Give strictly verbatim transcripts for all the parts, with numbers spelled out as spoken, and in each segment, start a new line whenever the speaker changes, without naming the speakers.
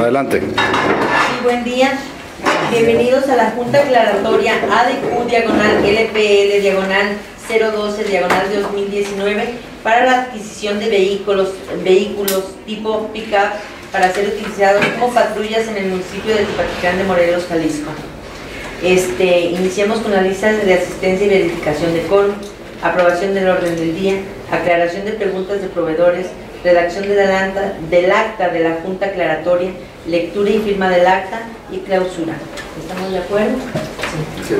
Adelante.
Sí, buen día. Bienvenidos a la Junta Aclaratoria A D Q diagonal L P L diagonal cero doce diagonal dos mil diecinueve para la adquisición de vehículos, vehículos tipo pick-up para ser utilizados como patrullas en el municipio de Tepatitlán de Morelos, Jalisco. Este, iniciamos con la lista de asistencia y verificación de quórum, aprobación del orden del día, aclaración de preguntas de proveedores, redacción del acta, del acta de la Junta Aclaratoria, lectura y firma del acta y clausura. ¿Estamos de acuerdo? Sí.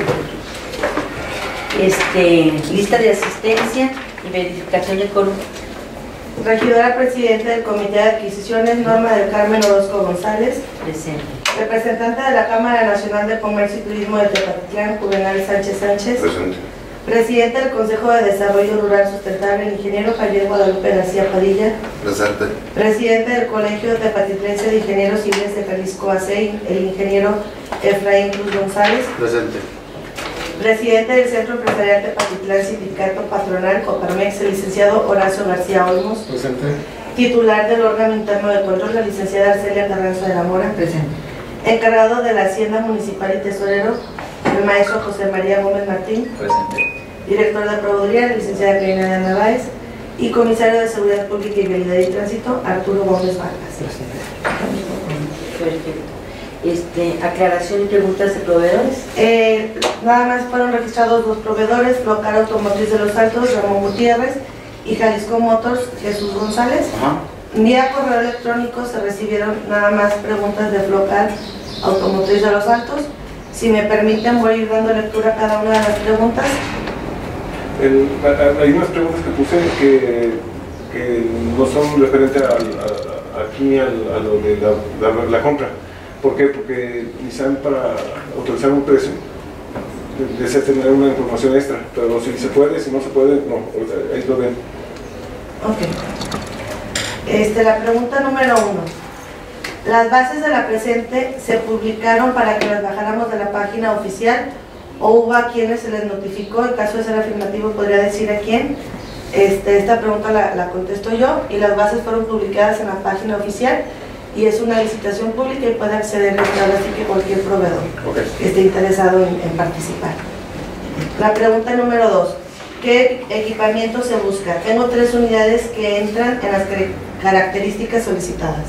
Este, lista de asistencia y verificación de quórum.
Regidora Presidente del Comité de Adquisiciones, Norma del Carmen Orozco González.
Presente.
Representante de la Cámara Nacional de Comercio y Turismo de Tepatitlán, Juvenal Sánchez Sánchez.
Presente.
Presidente del Consejo de Desarrollo Rural Sustentable, el ingeniero Javier Guadalupe García Padilla.
Presente.
Presidente del Colegio Tepatitlense de Ingenieros Civiles de Jalisco A C I, el ingeniero Efraín Cruz González.
Presente.
Presidente del Centro Empresarial Tepatitlán Sindicato Patronal Coparmex, el licenciado Horacio García Olmos.
Presente.
Titular del órgano interno de control, la licenciada Arcelia Carranza de la Mora.
Presente.
Encargado de la Hacienda Municipal y Tesorero, el maestro José María Gómez Martín.
Presente.
Director de Proveeduría, la licenciada Karina de Narváez. Y comisario de Seguridad Pública y Vialidad y Tránsito, Arturo Gómez Vargas.
Perfecto. Este, aclaración y preguntas de proveedores.
Eh, nada más fueron registrados dos proveedores: Flocar Automotriz de Los Altos, Ramón Gutiérrez, y Jalisco Motors, Jesús González.
Ajá.
Vía correo electrónico se recibieron nada más preguntas de Flocar Automotriz de Los Altos. Si me permiten, voy a ir dando lectura a cada una de las preguntas.
El, hay unas preguntas que puse que, que no son referentes a, a, aquí al, a lo de la, la, la compra. ¿Por qué? Porque Nissan, para autorizar un precio, desea tener una información extra, pero si se puede, si no se puede, no, ahí lo ven.
Ok. Este, la pregunta número uno. ¿Las bases de la presente se publicaron para que las bajáramos de la página oficial o hubo a quienes se les notificó? En caso de ser afirmativo, podría decir a quién. Este, esta pregunta la, la contesto yo, y las bases fueron publicadas en la página oficial y es una licitación pública y puede acceder ahora sí que cualquier proveedor
Okay.
que esté interesado en, en participar. La pregunta número dos. ¿Qué equipamiento se busca? Tengo tres unidades que entran en las características solicitadas.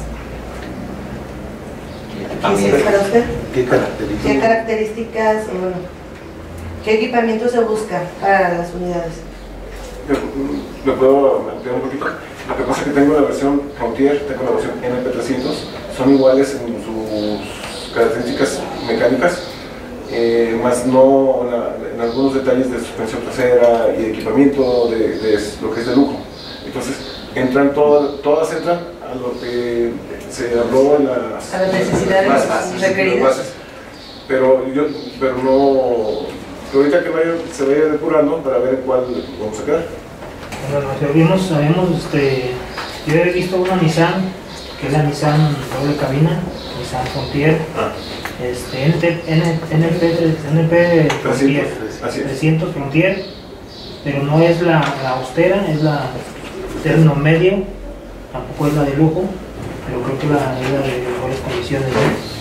¿Qué es para usted?
¿Qué características?
¿Qué características, o bueno, qué equipamiento se busca para las unidades?
¿Me puedo ampliar un poquito? Lo que pasa es que tengo la versión Frontier, tengo la versión N P trescientos, son iguales en sus características mecánicas, eh, más no en, en algunos detalles de suspensión trasera y equipamiento de, de lo que es de lujo. Entonces, entran todas, todas entran a lo que se habló en las,
A las necesidades
bases,
requeridas.
las bases. Pero, yo, pero no, pero ahorita que vaya, se vaya depurando para ver en cuál vamos a quedar.
Bueno, habíamos, sabemos, este, yo he visto una Nissan, que es la Nissan doble cabina, Nissan Frontier,
Ah.
este, N P Frontier,
Así es.
trescientos Frontier, pero no es la, la austera, es la término medio, tampoco es la de lujo, pero creo que la, es la de mejores condiciones, ¿no?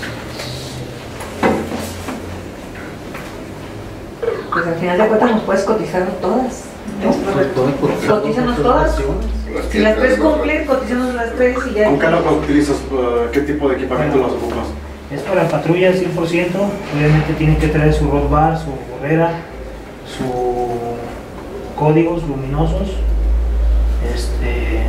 Pues al final de cuentas nos puedes cotizar todas. ¿No? Cotízanos todas. Si las puedes cumplir, cotízanos las tres y ya.
¿Con qué lo utilizas? ¿Qué tipo de equipamiento los ocupas?
Es para patrullas cien por ciento, obviamente tiene que traer su road bar, su barrera, sus códigos luminosos, este,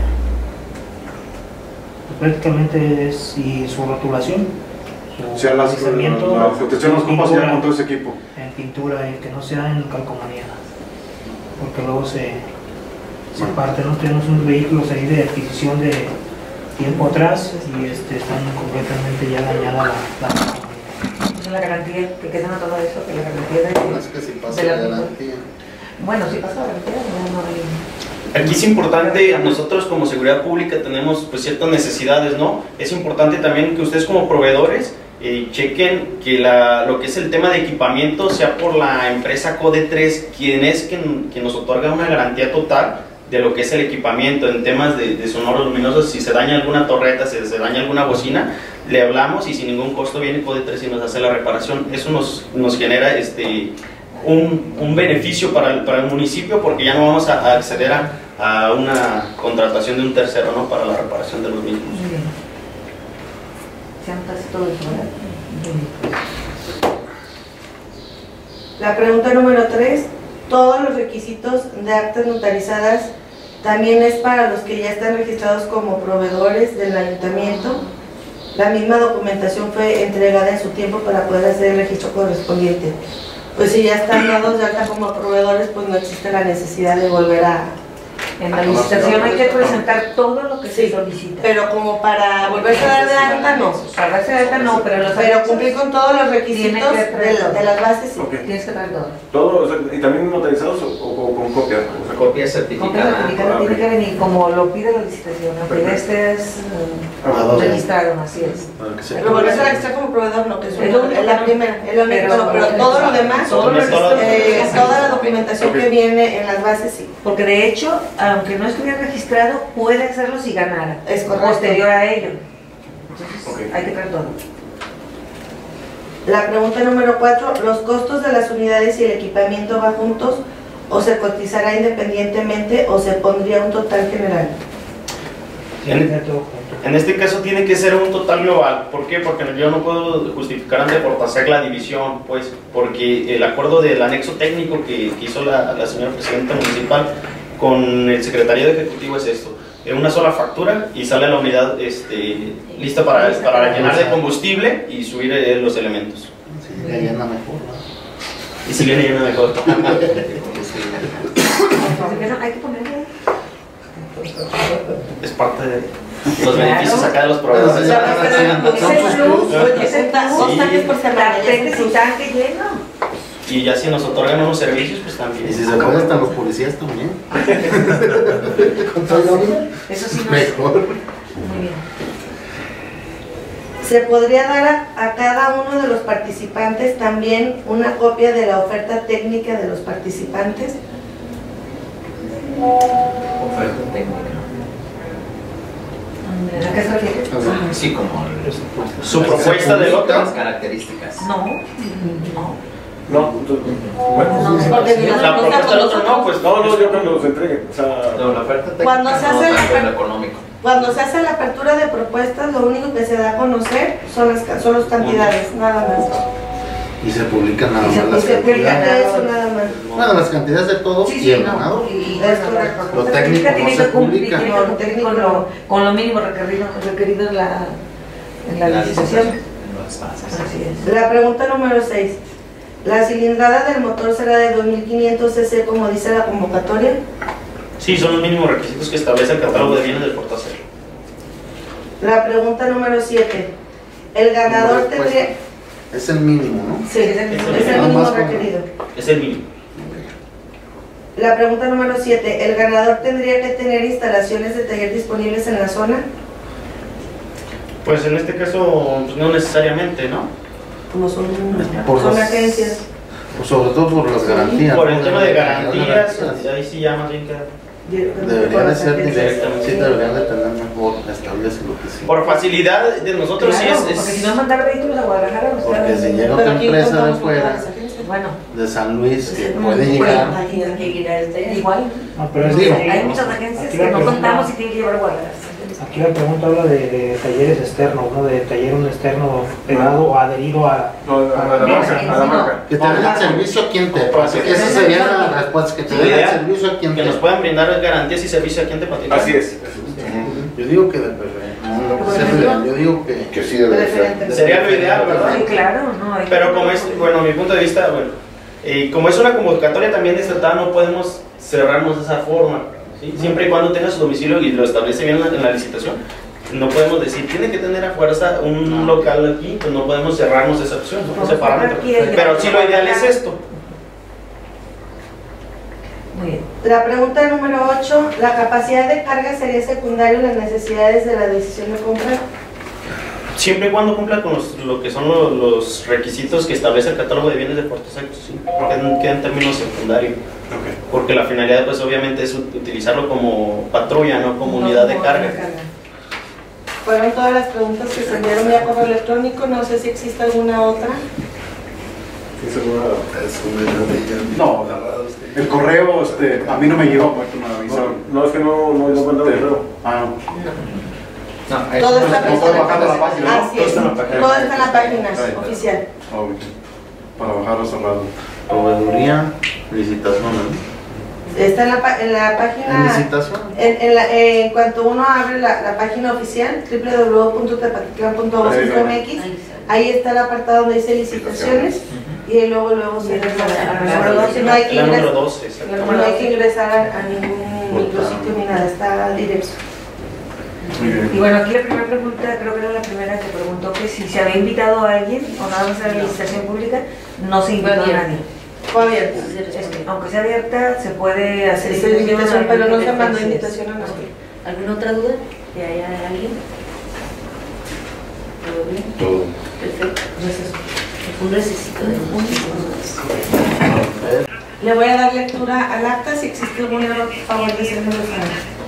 pues prácticamente es, y su rotulación, su
O sea, las,
alisamiento,
la protección los ocupas ya
pintura,
con todo ese equipo.
en pintura, y que no sea en calcomanía, porque luego se, se parte, ¿no? Tenemos unos vehículos ahí de adquisición de tiempo atrás y este, están completamente ya dañada la, la calcomanía.
La garantía, que quedan a todo eso, que la garantía de,
No, es que si pasa
de la
la garantía.
Bueno, si pasa la garantía, ya no hay.
Aquí es importante, nosotros como seguridad pública tenemos pues ciertas necesidades, ¿no? Es importante también que ustedes como proveedores eh, chequen que la, lo que es el tema de equipamiento sea por la empresa Code tres, quien es quien, quien nos otorga una garantía total de lo que es el equipamiento en temas de, de sonoros luminosos. Si se daña alguna torreta, si se daña alguna bocina, le hablamos y sin ningún costo viene Code tres y nos hace la reparación. Eso nos, nos genera este, un, un beneficio para el, para el municipio, porque ya no vamos a, a acceder a, a una contratación de un tercero, ¿no?, para la reparación de los mismos.
Muy bien. Se anotaste todo eso, ¿verdad?
La pregunta número tres, todos los requisitos de actas notarizadas también es para los que ya están registrados como proveedores del ayuntamiento. La misma documentación fue entregada en su tiempo para poder hacer el registro correspondiente. Pues si ya están dados de alta como proveedores, pues no existe la necesidad de volver a...
En la licitación hay que presentar todo lo que se solicita.
Pero como para volverse a dar de alta, no.
Para darse de alta no, pero los
Pero
anexos
cumplir con todos los requisitos
tiene que
de,
traer todo.
de las bases, sí.
Ok.
tienes que traer todo.
Todo, o sea, y también notarizados o, o- o con copia. O sea,
Copia
Copia
certificada.
certificada
ah,
tiene
ok.
que venir como lo pide la licitación, aunque ya estés
Ah,
eh, registrado, así es.
Para que se
Pero volverse a registrar como proveedor, no, que es,
Es lo único
es la
que no-
primera, es lo único,
pero-
pero, pero todo lo demás,
Todo lo
Todo-
eh, toda la documentación
Ok.
que viene en las bases, sí.
Porque de hecho, aunque no estuviera registrado, puede hacerlo si ganara.
Es correcto.
Posterior a ello. Entonces,
Ok.
hay que traer todo.
La pregunta número cuatro, ¿los costos de las unidades y el equipamiento van juntos o se cotizará independientemente o se pondría un total general?
Tiene que ser todo junto.
En este caso tiene que ser un total global. ¿Por qué? Porque yo no puedo justificar ante Portasec la división, pues, porque el acuerdo del anexo técnico que, que hizo la, la señora presidenta municipal con el secretariado ejecutivo es esto: en una sola factura y sale la unidad este, lista para, para llenar de combustible y subir eh, los elementos.
Sí, ya llena mejor, ¿no?
Y si viene llena mejor.
Primero hay que ponerle.
Es parte de los beneficios acá de los
Pero
proveedores.
sí,
Ya
ya,
va a
sí,
ser
ya,
es
son
el
sus
plus,
plus.
es el ta- dos
Sí.
tanques por semana, ya es el
Tanques y
plus.
tanque lleno.
Y ya si nos otorgan unos servicios, pues también.
Y si se puede, hasta los policías también. Con todo el
Eso sí no es.
mejor.
Muy bien.
¿Se podría dar a, a cada uno de los participantes también una copia de la oferta técnica de los participantes?
Oferta técnica.
¿A qué se refiere?
Sí, como
Su propuesta de
las
lote.
características.
No, no.
No, entonces, bueno.
No, porque ni
La propuesta del otro no, pues
No, no, yo cuando los entregue. O sea,
No, la oferta técnica
Cuando se
no
hace la
tanto en lo
oferta-
económico.
Cuando se hace la apertura de propuestas, lo único que se da a conocer son las, ca- son las cantidades, nada más.
Y se publican nada
Y se-
más
y
las
se publica
cantidades.
Eso nada más.
Nada, las cantidades de todo
Sí,
y
sí,
el
no.
ganado.
Y
Es correcto.
Lo
la
técnico
técnica
no
tiene
se
que cumplir,
publica.
tiene que
No,
cumplir
técnico
con
no.
lo, con lo mínimo requerido, requerido en la, en la licitación.
En las bases.
Así es.
La pregunta número seis. ¿La cilindrada del motor será de dos mil quinientos cc como dice la convocatoria?
Sí, son los mínimos requisitos que establece el catálogo de bienes del Portasec.
La pregunta número siete. ¿El ganador
Respuesta.
tendría...?
Es el mínimo, ¿no?
Sí, es el,
Es
es el
Nada
mínimo
más como-
requerido.
Es el mínimo.
La pregunta número siete. ¿El ganador tendría que tener instalaciones de taller disponibles en la zona?
Pues en este caso, pues no necesariamente, ¿no?
Como son,
Por
son
las-
agencias.
Pues sobre todo por las garantías.
Por
¿no?
el tema de
las
garantías,
garantías.
ahí sí ya más bien queda.
Deberían de ser
agencias.
directamente, sí, deberían de tener mejor, establece lo que sí.
Por facilidad de nosotros
Claro,
sí es...
porque
es-
si no mandar vehículos a Guadalajara, pues,
Porque
claro.
si llega
Pero
otra
aquí
empresa de
contamos con
fuera,
todas las agencias.
Bueno,
de San Luis, que
Mm,
puede
bueno,
llegar.
ahí hay que ir a este, igual.
No, pero es
Digo,
que
Hay muchas agencias
aquí
que
la
no
pregunta-
contamos y tienen que llevar a Guadalajara.
Aquí la pregunta habla de, de talleres externos, ¿no? De taller un externo pegado o adherido a...
no, a la marca, a la marca.
Que te den el servicio aquí en Tepas. Esa sería la respuesta, que te
La
den el
idea,
servicio aquí en
que nos
Tepas.
puedan brindar garantías y servicios aquí en Tepatitlán.
Así es.
Yo digo que de preferencia. No, no, que sea federal, yo digo que...
Que sí debe de ser.
Preferente.
Sería lo ideal, ¿verdad?
Sí, claro, no. hay que-
Pero como es, bueno, mi punto de vista, bueno, eh, como es una convocatoria también desatada, no podemos cerrarnos de esa forma, ¿sí? Siempre y cuando tenga su domicilio y lo establece bien en la, en la licitación, no podemos decir, tiene que tener a fuerza un local aquí, pues no podemos cerrarnos esa opción, ¿no?
Vamos
ese
a poner
parámetro.
aquí el-
Pero sí lo ideal es esto.
Muy bien.
La pregunta número ocho. ¿La capacidad de carga sería secundaria en las necesidades de la decisión de compra?
Siempre y cuando cumpla con los- lo que son lo- los requisitos que establece el catálogo de bienes de Portasec, sí, queda queda en términos secundarios. Porque la finalidad, pues obviamente, es ut- utilizarlo como patrulla, no como unidad de carga.
Fueron todas las preguntas que se enviaron vía correo electrónico. No sé si existe alguna otra.
Sí, seguro.
No, el correo, este, a mí no me llegó, porque me
No,
avisaron.
no, es que no, no, no mandaba el correo.
Ah,
No,
Todo
eso
está
no-
no puedo bajar de la página, ¿no?
Así es.
Todo está en la página.
Todo está en la página
Ahí está.
oficial.
no. Ok. Para bajarlos al lado.
Proveeduría, licitación,
Está en la, pa- en la
¿no?
página.
Licitación.
En, en, la- en cuanto uno abre la, la página oficial, doble u doble u doble u punto tepatitlán punto gov punto m x, ahí está el apartado donde dice licitaciones y luego luego se no hay que
La número
ingresar,
doce, exactamente.
no hay que ingresar a, a ningún micrositio ni nada, está directo.
Muy bien.
Y bueno, aquí la primera pregunta, creo que era la primera que preguntó que si se había invitado a alguien o nada más a la licitación pública, no se invitó a nadie.
Fue abierto.
Es que, aunque sea abierta, se puede hacer
Es invitación, pero no se mandó
Así es.
invitación a nadie.
¿Alguna otra duda? ¿Que haya alguien? ¿Todo bien?
Todo.
Perfecto. Un recesito de
Le voy a dar lectura al acta si existe algún error, por favor, decírmelo saber.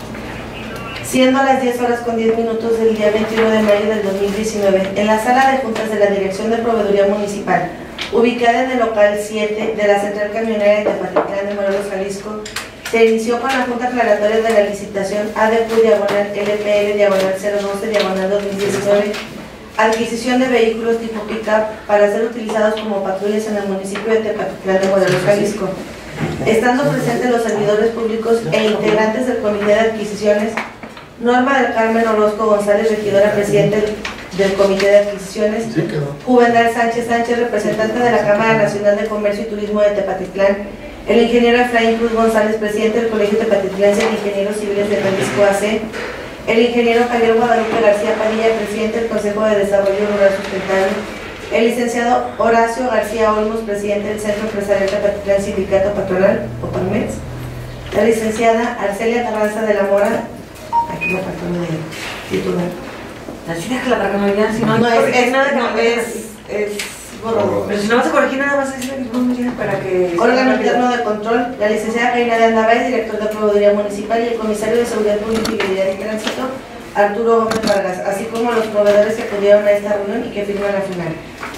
Siendo las diez horas con diez minutos del día veintiuno de mayo del dos mil diecinueve, en la sala de juntas de la Dirección de Proveeduría Municipal, ubicada en el local siete de la Central Camionera de Tepatitlán de Morelos, Jalisco, se inició con la junta aclaratoria de la licitación A D Q diagonal L P L diagonal cero doce diagonal dos mil diecinueve, adquisición de vehículos tipo pick-up para ser utilizados como patrullas en el municipio de Tepatitlán de Morelos, Jalisco. Estando presentes los servidores públicos e integrantes del Comité de Adquisiciones, Norma del Carmen Orozco González, regidora presidente del Comité de Adquisiciones,
Sí, quedó.
Juvenal Sánchez Sánchez, representante de la Cámara Nacional de Comercio y Turismo de Tepatitlán, el ingeniero Efraín Cruz González, presidente del Colegio Tepatitlense de Ingenieros Civiles de Jalisco A C, el ingeniero Javier Guadalupe García Padilla, presidente del Consejo de Desarrollo Rural Sustentable, el licenciado Horacio García Olmos, presidente del Centro Empresarial Tepatitlán Sindicato Patronal, o PANMEX, la licenciada Arcelia Carranza de la Mora, aquí me faltó mi titular.
Así deja la personalidad, si no,
No, es, es,
nada que
no,
no
es, es borrador.
Pero si no vas a corregir nada más, es el mismo día para que...
Órgano interno de control, la licenciada Reina de Andaváez, director de Proveeduría Municipal, y el comisario de Seguridad Pública y Vialidad y Tránsito, Arturo Gómez Vargas, así como los proveedores que acudieron a esta reunión y que firman la final.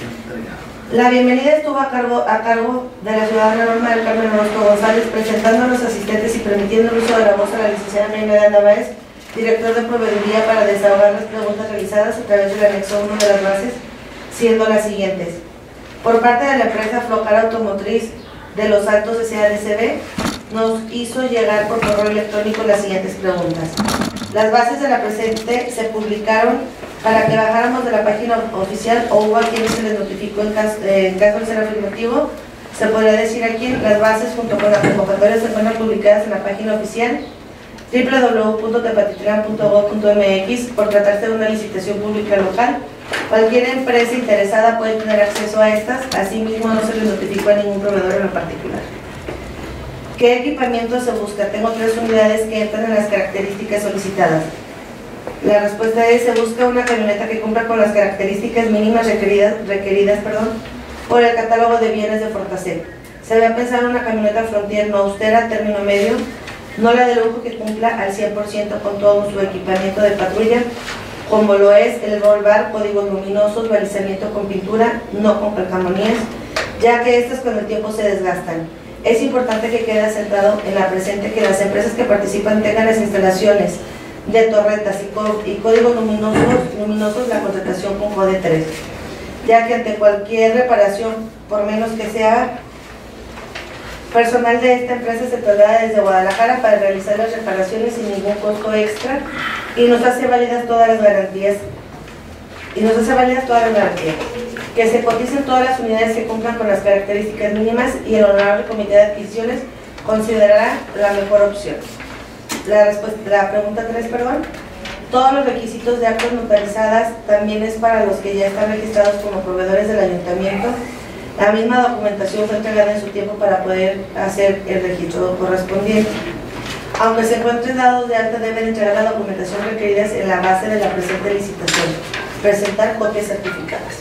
La bienvenida estuvo a cargo, a cargo de la ciudadana Norma del Carmen Orozco González, presentando a los asistentes y permitiendo el uso de la voz a la licenciada Reina de Andaváez, director de Proveeduría, para desahogar las preguntas realizadas a través del anexo uno de las bases, siendo las siguientes. Por parte de la empresa Flocar Automotriz de Los Altos S A D C B, nos hizo llegar por correo electrónico las siguientes preguntas. Las bases de la presente se publicaron para que bajáramos de la página oficial o hubo a quienes se les notificó en caso, eh, en caso de ser afirmativo. Se podría decir aquí, las bases junto con la convocatoria se encuentran publicadas en la página oficial doble u doble u doble u punto tepatitlán punto gov punto m x por tratarse de una licitación pública local. Cualquier empresa interesada puede tener acceso a estas, asimismo no se les notificó a ningún proveedor en lo particular. ¿Qué equipamiento se busca? Tengo tres unidades que entran en las características solicitadas. La respuesta es, se busca una camioneta que cumpla con las características mínimas requeridas, requeridas perdón, por el catálogo de bienes de Fortasec. Se había pensado en una camioneta Frontier no austera, término medio, no la de lujo, que cumpla al cien por ciento con todo su equipamiento de patrulla, como lo es el roll bar, códigos luminosos, balizamiento con pintura, no con calcamonías, ya que estas con el tiempo se desgastan. Es importante que quede asentado en la presente que las empresas que participan tengan las instalaciones de torretas y, y códigos luminosos, luminosos la contratación con Code tres, ya que ante cualquier reparación, por menos que sea, personal de esta empresa se traslada desde Guadalajara para realizar las reparaciones sin ningún costo extra y nos hace válidas todas las garantías y nos hace válidas todas las garantías. Que se coticen todas las unidades que cumplan con las características mínimas y el honorable comité de adquisiciones considerará la mejor opción. La, respuesta, la pregunta tres, perdón. Todos los requisitos de actas notarizadas también es para los que ya están registrados como proveedores del ayuntamiento. La misma documentación fue entregada en su tiempo para poder hacer el registro correspondiente. Aunque se encuentren dados de alta, deben entregar la documentación requerida en la base de la presente licitación. Presentar copias certificadas.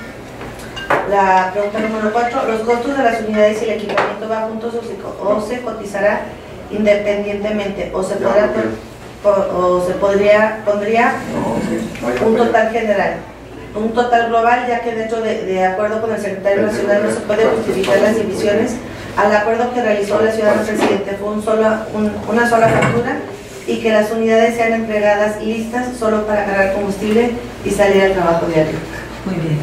La pregunta número cuatro. ¿Los costos de las unidades y el equipamiento van juntos o se, o se cotizará independientemente? ¿O se podrá, o se podría, pondría un total general, un total global, ya que dentro de, de acuerdo con el secretario nacional no se puede justificar las divisiones al acuerdo que realizó la ciudadana presidente. Fue un solo, un, una sola factura y que las unidades sean entregadas listas solo para cargar combustible y salir al trabajo diario.
Muy bien.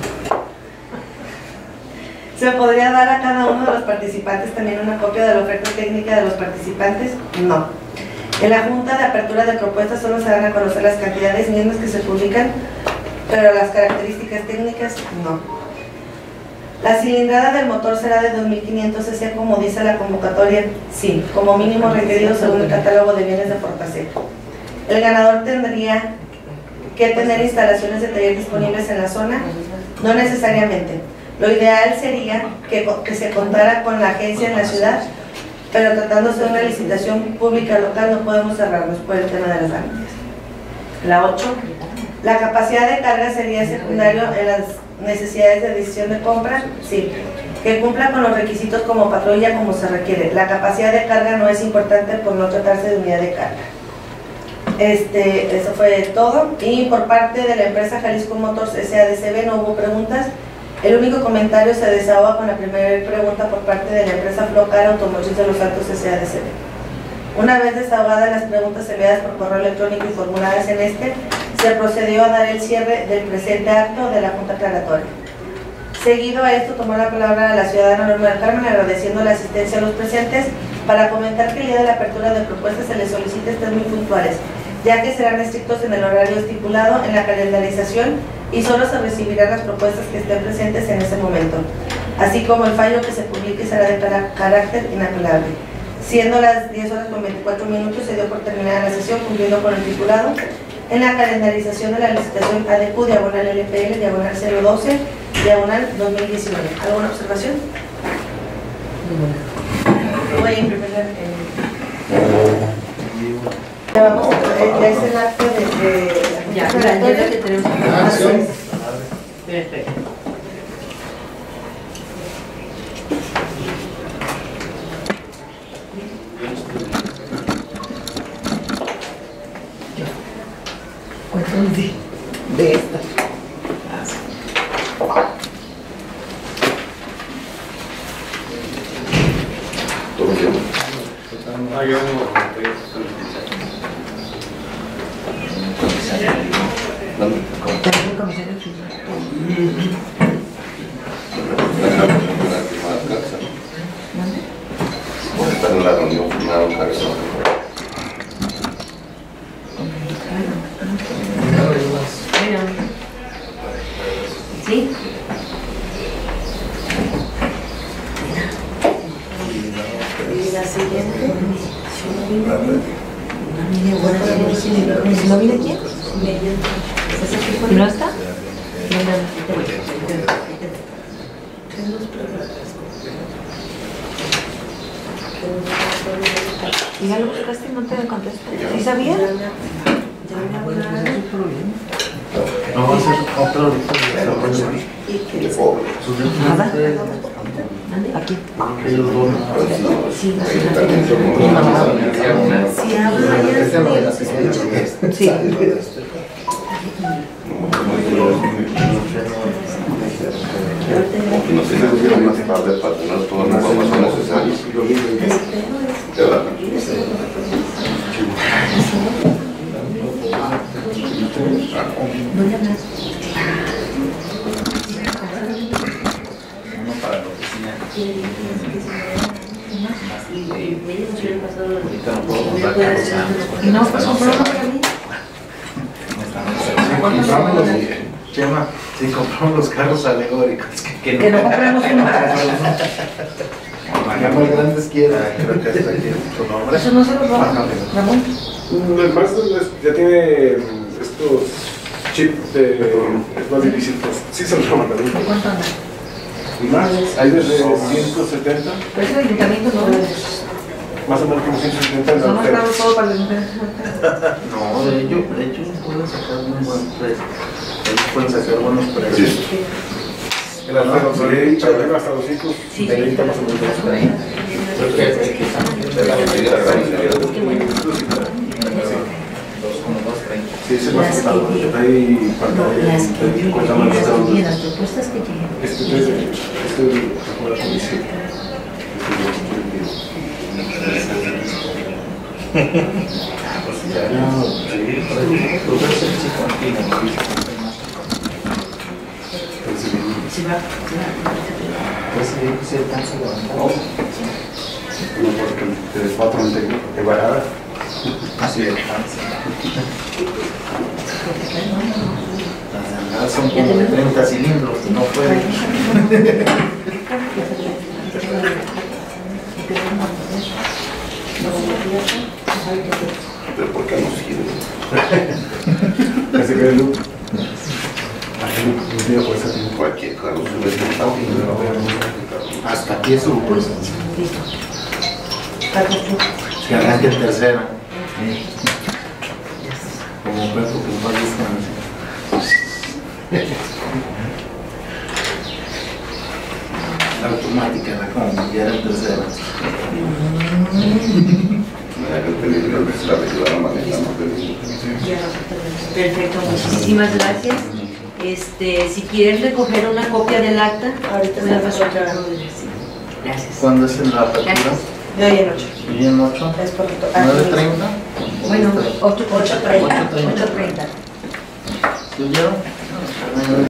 ¿Se podría dar a cada uno de los participantes también una copia de la oferta técnica de los participantes? No. En la Junta de Apertura de Propuestas solo se van a conocer las cantidades mismas que se publican, pero las características técnicas no. La cilindrada del motor será de dos mil quinientos cc como dice la convocatoria, sí, como mínimo requerido según el catálogo de bienes de Fortasec. El ganador tendría que tener instalaciones de taller disponibles en la zona, no necesariamente. Lo ideal sería que, que se contara con la agencia en la ciudad, pero tratándose de una licitación pública local no podemos cerrarnos por el tema de las ganancias. La ocho. La capacidad de carga sería secundario en las necesidades de decisión de compra, sí. Que cumpla con los requisitos como patrulla como se requiere. La capacidad de carga no es importante por no tratarse de unidad de carga. Este, eso fue todo. Y por parte de la empresa Jalisco Motors S A D C B no hubo preguntas. El único comentario se desahoga con la primera pregunta por parte de la empresa Flocar Automotriz de los Altos S A D C B. Una vez desahogadas las preguntas enviadas por correo electrónico y formuladas en este, se procedió a dar el cierre del presente acto de la Junta Aclaratoria. Seguido a esto, tomó la palabra la ciudadana Norma del Carmen agradeciendo la asistencia a los presentes para comentar que el día de la apertura de propuestas se les solicita estén muy puntuales, ya que serán estrictos en el horario estipulado en la calendarización y solo se recibirán las propuestas que estén presentes en ese momento, así como el fallo que se publique será de carácter inapelable. Siendo las diez horas con veinticuatro minutos, se dio por terminada la sesión cumpliendo con el estipulado en la calendarización de la licitación A D Q, diagonal L P L, diagonal cero doce, diagonal dos mil diecinueve. ¿Alguna observación? Voy a imprimir el... Ya vamos a ya es el acto de... de
Ya, ya, ya que tenemos...
Ah, sí.
Perfecto.
Cuéntanos de, de esta.
Ah, yo no.
También comisario
Están en la reunión firmada un cabezón.
¿Sí?
Y la siguiente.
¿No viene quién? ¿Y no está? ¿Y ya lo buscaste y no te contesta? ¿Sí sabía?
No va a ser otro ahorita.
De pobre.
Aquí.
Ellos dos.
Sí,
Ayuntamiento.
Si habla ya
sí.
No sé si hubiera más tarde para tener toda la información necesaria. ¿Verdad?
Uno para la oficina. Ahorita no puedo comprar carros ya.
No, pues compramos para mí.
Compramos los, Chema, si compramos los carros alegóricos, que,
Que no compramos uno.
Ya más grandes quieran. Creo que hasta aquí tu nombre.
Eso no se lo roba, Ramón.
Lo demás ya tiene estos chips de... es más difícil, pues sí se los roban también.
¿Cuánto anda?
Y más, hay desde ciento setenta,
Pero ese ayuntamiento no.
más o menos como ciento setenta en la
Somos
oferta.
bravos todo para el ayuntamiento.
No, de hecho, de hecho pueden sacar muy buen precio. Ellos pueden sacar buenos precios.
Sí.
En la oferta se dicho hasta doscientos
Sí,
treinta más o menos.
Creo que
De la mayoría de la gran mayoría.
Sí, se
Las que lleguen.
Ahí,
No, las que lleguen,
cuéntame
las
esto.
que lleguen, las propuestas que lleguen.
Este es de, este es de la policía.
Sí, va.
No, porque el patrón de, de varada.
Así es. Las son como de treinta cilindros, no pueden.
Pero ¿por qué no sirve?
Ese que es Luke. Un día puede ser
Cualquier carro sube este estado.
Hasta aquí es su.
Pues, listo.
Que arranque en tercera. Como perro que va a descansar. La automática era como ya era en tercera.
Me da que el peligro de la ayudar a manejar más peligro.
Perfecto, muchísimas gracias. Este, si quieren recoger una copia del acta,
Ahorita
me
se
la
la
paso
paso
otra
otra
vez.
vez.
Sí. Gracias.
¿Cuándo es en la apertura?
Gracias.
De hoy en ocho.
¿Y en ocho?
Es poquito.
¿nueve treinta?
Bueno, ocho treinta.
ocho treinta.
ocho treinta.
¿Sí oyeron?